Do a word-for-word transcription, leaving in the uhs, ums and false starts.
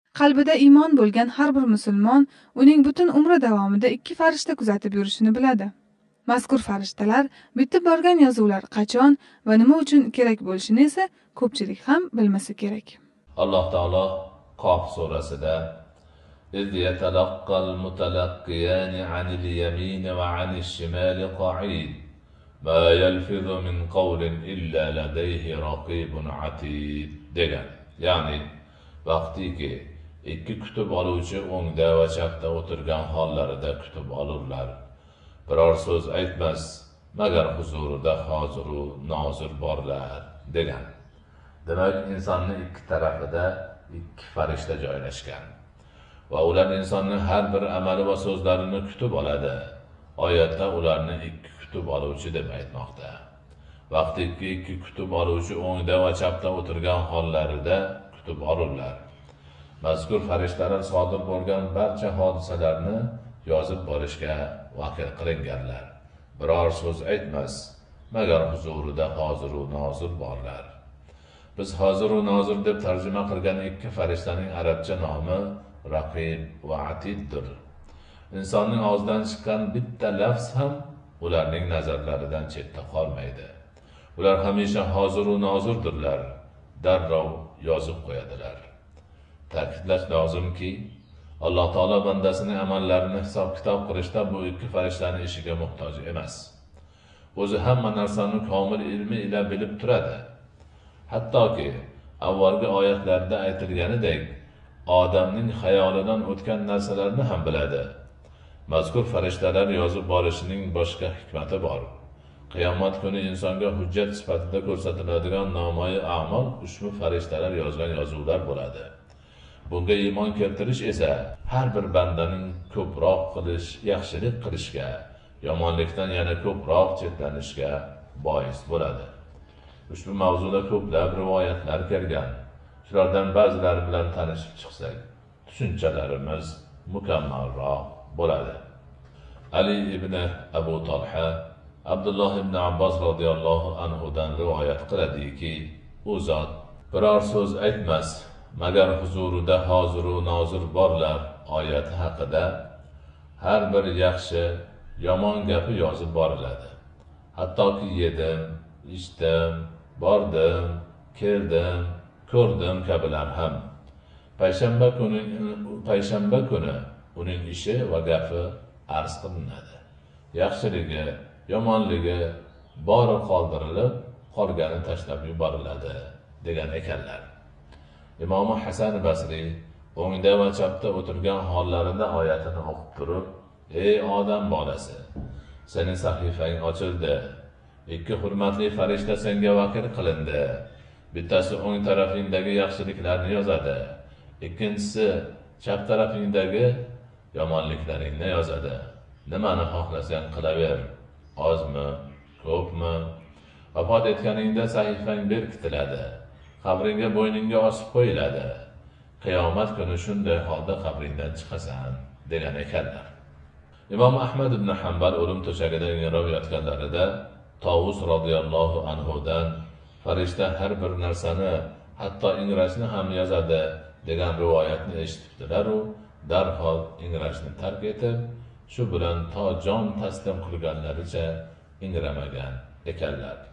Qalbida iymon bo'lgan har bir musulmon uning butun umri davomida ikki farishta kuzatib yurishini biladi. Mazkur farishtalar bitib borgan yozuvlar qachon va nima uchun kerak bo'lishini esa ko'pchilik ham bilmasa kerak. Alloh taolo Qof surasida إذ يتلقى المتلقيان عن اليمين وعن الشمال قعيد ما يلفظ من قول إلا لديه رقيب عتيد degan. Ya'ni vaqtiki ikki kutib oluvchi o'ngda va chapda o'tirgan hollarida kutib olurlar. Biror so'z aytmas magar huzurida hoziru nozir borlar degan. Demak, insonning ikki tarafida ikki farishta joylashgan va ular insonning har bir amali va so'zlarini kutib oladi. Oyatda ularni ikki kutib oluvchi deb aytmoqda. Vaqtiki ikki kutib oluvchi o'ngda va chapda o'tirgan hollarida kutib olurlar. Mazkur farishtalar sodir bo'lgan barcha hodisalarni yozib borishga vakil qilinganlar. Biror so'z aytmas magar huzurida hoziru nozir borlar. Biz hoziru nozir deb tarjima qilgan ikki farishtaning arabcha nomi Raqib va Atiddir. Insonning og'zidan chiqqan bitta lafz ham ularning nazarlaridan chetda qolmaydi. Ular hamisha hoziru nozirdirlar, darrov yozib qo'yadilar. Ta'kidlash lozimki, Alloh taolo bandasining amallarini hisob-kitob qilishda bu ikki farishtaning ishiga muhtoj emas. O'zi hamma narsani komil ilmi ila bilib turadi. Hattoki avvalgi oyatlarda aytilganidek, odamning xayolidan o'tgan narsalarni ham biladi. Mazkur farishtalar yozib borishining boshqa hikmati bor. Qiyomat kuni insonga hujjat sifatida ko'rsatiladigan namoyi a'mol ushbu farishtalar yozgan yozuvlar bo'ladi. Bunga iymon keltirish esa har bir bandaning ko'proq qilish, yaxshilik qilishga, yomonlikdan yana ko'proq chetlanishga bois bo'ladi. Ushbu mavzuda ko'plab rivoyatlar kelgan. Shulardan ba'zilari bilan tanishib chiqsak, tushunchalarimiz mukammalroq bo'ladi. Ali ibn Abu Talha Abdulloh ibn Abbos radhiyallohu anhudan rivoyat qiladiki, u zot biror so'z aytmas magar huzurida hoziru nozir borlar oyati haqida har bir yaxshi, yomon gapi yozib boriladi. Hattoki yedim, ichdim, bordim, keldim, ko'rdim kabilar ham. Payshanba kuni payshanba kuni uning ishi va gapi arz qilinadi. Yaxshiligi, yomonligi bori qoldirilib, qolgani tashlab yuboriladi degan ekanlar. Imom Hasan Basri o'ngda va chapda o'tirgan hollarida oyatini o'qib turib, ey odam bolasi, sening sahifang ochildi. Ikki hurmatli farishta senga vakil qilindi. Bittasi o'ng tarafingdagi yaxshiliklarni yozadi, ikkinchisi chap tarafingdagi yomonliklaringni yozadi. Nimani xohlasang qilaver, ozmi, ko'pmi? Vafot etganingda sahifang berkitiladi. Qabringga bo'yningga osib qo'yiladi. Qiyomat kuni shunday holda qabringdan chiqasan degan ekanlar. Imom Ahmad ibn Hanbal o'lim to'shagida ingrab yotganlarida Tovus radhiyallohu anhudan farishta har bir narsani, hatto ingrashni ham yozadi degan rivoyatni eshitibdilar u darhol ingrashni tark etib, shu bilan to jon taslim qilganlaricha ingramagan ekanlar.